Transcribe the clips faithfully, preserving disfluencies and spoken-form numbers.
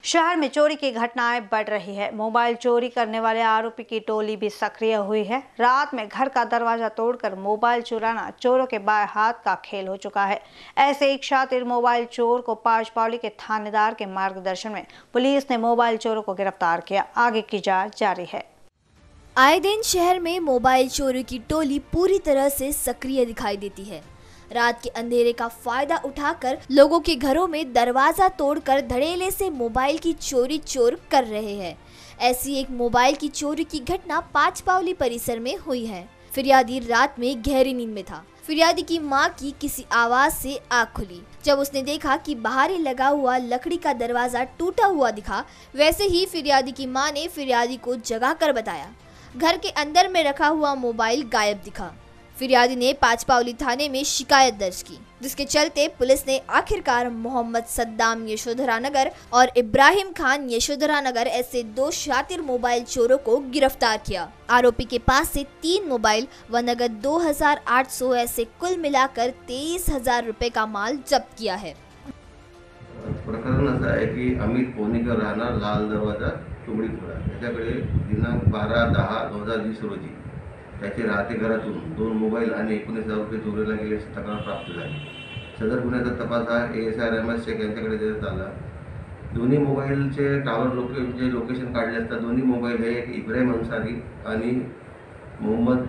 शहर में चोरी की घटनाएं बढ़ रही है। मोबाइल चोरी करने वाले आरोपी की टोली भी सक्रिय हुई है। रात में घर का दरवाजा तोड़कर मोबाइल चुराना चोरों के बाएं हाथ का खेल हो चुका है। ऐसे एक शातिर मोबाइल चोर को पांचपावली के थानेदार के मार्गदर्शन में पुलिस ने मोबाइल चोरों को गिरफ्तार किया। आगे की जांच जारी है। आए दिन शहर में मोबाइल चोरी की टोली पूरी तरह से सक्रिय दिखाई देती है। रात के अंधेरे का फायदा उठाकर लोगों के घरों में दरवाजा तोड़कर धड़ेले से मोबाइल की चोरी चोर कर रहे हैं। ऐसी एक मोबाइल की चोरी की घटना पांचपावली परिसर में हुई है। फिरियादी रात में गहरी नींद में था। फिरियादी की मां की किसी आवाज से आंख खुली। जब उसने देखा कि बाहर ही लगा हुआ लकड़ी का दरवाजा टूटा हुआ दिखा, वैसे ही फिरियादी की मां ने फिरियादी को जगा कर बताया। घर के अंदर में रखा हुआ मोबाइल गायब दिखा। फिरियादी ने पांचपावली थाने में शिकायत दर्ज की, जिसके चलते पुलिस ने आखिरकार मोहम्मद सद्दाम यशोधरा नगर और इब्राहिम खान यशोधरा नगर ऐसे दो शातिर मोबाइल चोरों को गिरफ्तार किया। आरोपी के पास से तीन मोबाइल व नगद दो हजार आठ सौ ऐसे कुल मिलाकर तेईस हजार रुपए का माल जब्त किया है। प्रकरण असं आहे की अमित पोनीकर राहणार लाल दरवाजा तुमडीपुरा याच्याकडे दिनांक बारा दहा दोन हजार वीस रोजी त्याचे राहते घरातून दोन मोबाईल आणि एकोणीस हजार रुपये चोरीला गेल्याची तक्रार प्राप्त झाली। सदर गुन्ह्याचा तपास हा A S I Ramesh Shaikh यांच्याकडे देण्यात आला। दोन्ही मोबाईलचे टावर लोके जे लोकेशन काढले असतात, दोन्ही मोबाईल हे एक इब्राहिम अन्सारी आणि मोहम्मद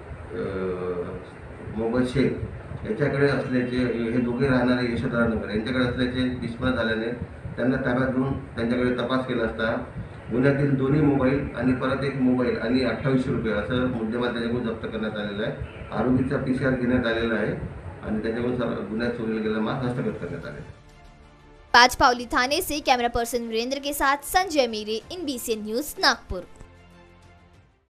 मोहम्मद शेख याच्याकडे असल्याचे, हे दोघे राहणारे यशोधरा नगर यांच्याकडे असल्याचे निष्पन्न झाल्याने त्यांना ताब्यात घेऊन त्यांच्याकडे तपास केला असता गुन्ह्यातील दोन्ही मोबाईल आणि परत एक मोबाईल आणि अठ्ठावीसशे रुपये असं मुद्देमाल त्याच्याकडून जप्त करण्यात आलेला आहे। आरोपीचा पी सी आर घेण्यात आलेला आहे आणि त्याच्याकडून गुन्ह्यात चोरीला गेलेला माल हस्तगत करण्यात आले। पांचपावली थाने से कैमरा पर्सन वीरेंद्र के साथ Sanjay Mire, in B C N news Nagpur.